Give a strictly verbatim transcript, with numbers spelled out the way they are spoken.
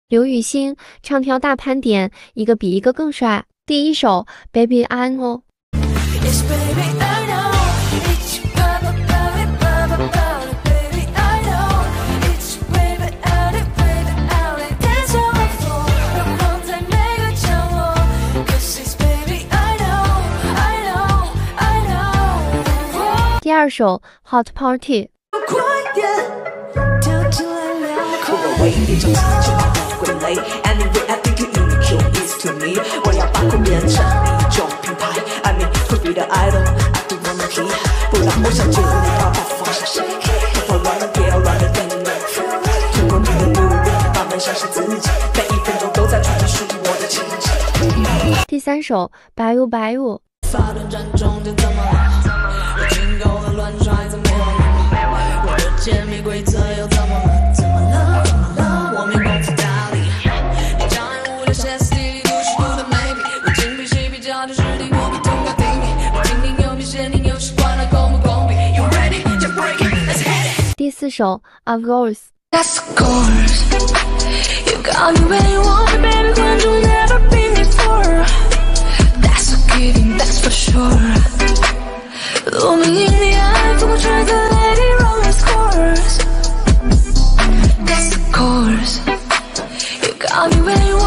刘雨昕唱跳大盘点，一个比一个更帅。第一首 Baby I Know。 第二首 Hot Party。 我要把酷变成一种品牌 I mean 酷比的 idol I do wanna keep 不然我想就你把它放下谁头发乱了别乱了等等通过你的努力慢慢相信自己每一分钟都在创造属于我的奇迹。 第三首白雾白雾。 发论战中间怎么了我经够了乱甩怎么没完我的甜蜜规则又怎么了怎么了怎么了我没功夫打理你讲无聊歇斯底里故事不的美丽我精比细比较的实力我比通告定义我听听有没限定有习惯了公不公平 You ready to break it let's hit it。 第四首 Of Course。 That's of course You got me when you want me baby 观众 never been before That's a giving that's for sure 我们赢你爱不过揣测 lady run this course That's of course You got me when you